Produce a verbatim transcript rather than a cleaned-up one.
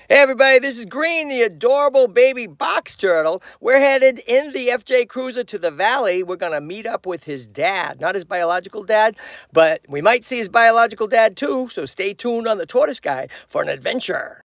Hey everybody, this is Green, the adorable baby box turtle. We're headed in the F J Cruiser to the valley. We're going to meet up with his dad. Not his biological dad, but we might see his biological dad too, so stay tuned on the Tortoise Guide for an adventure.